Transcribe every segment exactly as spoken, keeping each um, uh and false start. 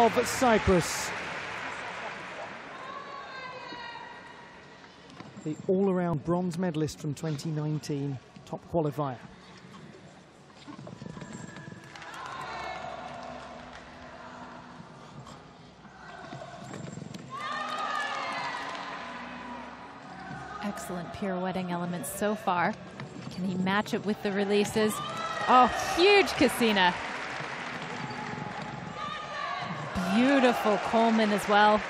of Cyprus. The all-around bronze medalist from twenty nineteen, top qualifier. Excellent pirouetting elements so far. Can he match it with the releases? Oh, huge Cassina. Beautiful Coleman as well.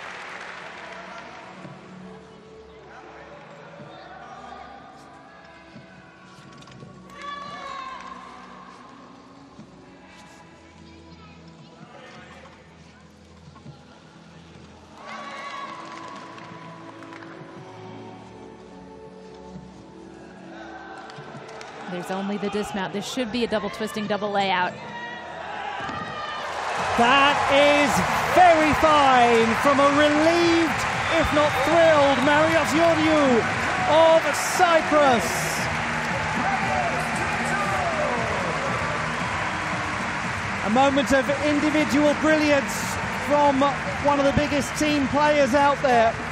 There's only the dismount. This should be a double twisting, double layout. That is very fine from a relieved, if not thrilled, GEORGIou of Cyprus. A moment of individual brilliance from one of the biggest team players out there.